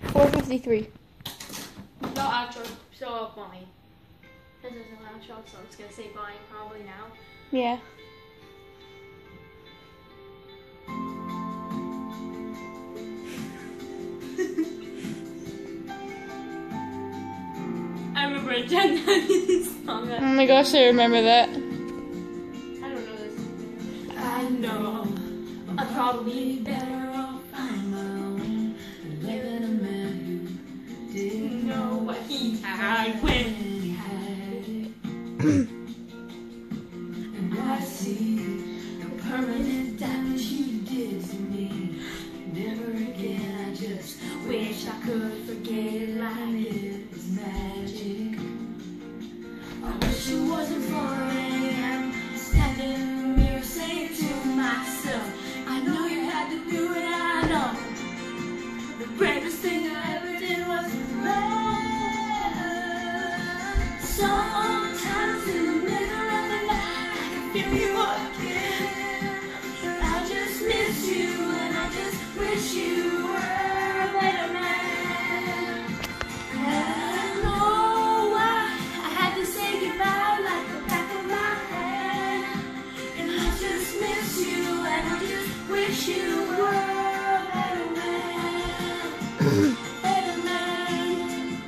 4:53. No outro, so bye. This is an outro, so I'm just gonna say bye probably now. Yeah. I remember a Jen song. Oh my gosh, I remember that. I don't know this. I know. I'm probably better off on my own than living a man who didn't know what he had when he had it. And I see the permanent damage he did to me. Never again, I just wish I could forget like it was magic. I wish it wasn't 4 a.m. standing in the mirror saying to myself, I know you had to do it, I know. The bravest thing I ever did was run. Sometimes in the middle of the night, I can feel you again. I just miss you and I just wish you were a better man. And I know why I had to say goodbye like the back of my hand. And I just miss you and I just wish you were a better man. Better man.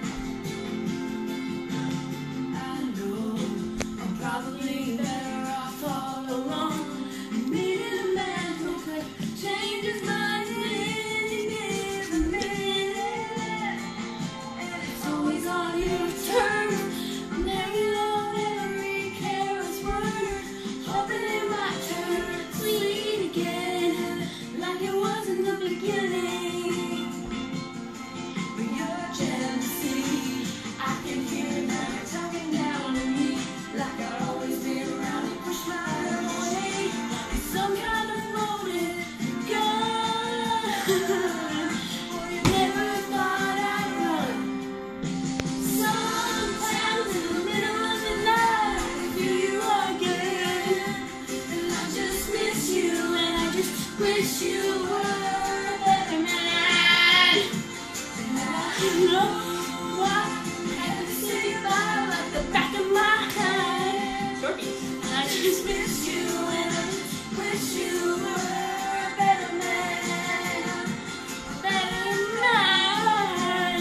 I know I'm probably better off all alone. I needed a man who could change his mind in a minute. And it's always on your terms. I'm hanging on every careless word, hoping it might turn sweet again, like it was in the beginning. But your jealousy, I can hear it now talking down to me, like I'll always be around and push my way. It's some kind of loaded gun. Well, you never thought I'd run. Sometimes in the middle of the night, I feel you again. And I just miss you, and I just wish you were a better man. And I know I had to say goodbye like the back of my hand. And I just miss you, and I just wish you were a better man. A better man.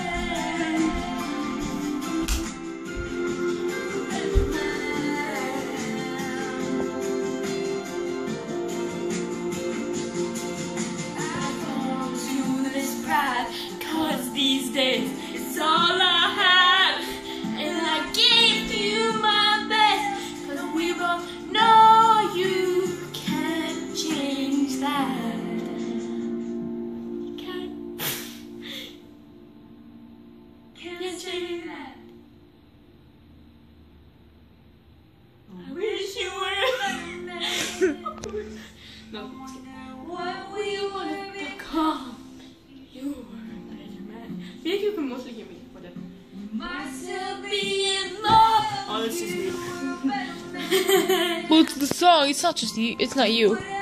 Better man. I hold to this pride, 'cause these days it's all I have. And I gave you my best, 'cause we both know you can't change that. You can't change that. I wish you were a better man. No, what we would have become. You were a better man. I think you can mostly hear me. Whatever. Might still be in love. Oh, this is weird. Well, it's the song. It's not just you. It's not you.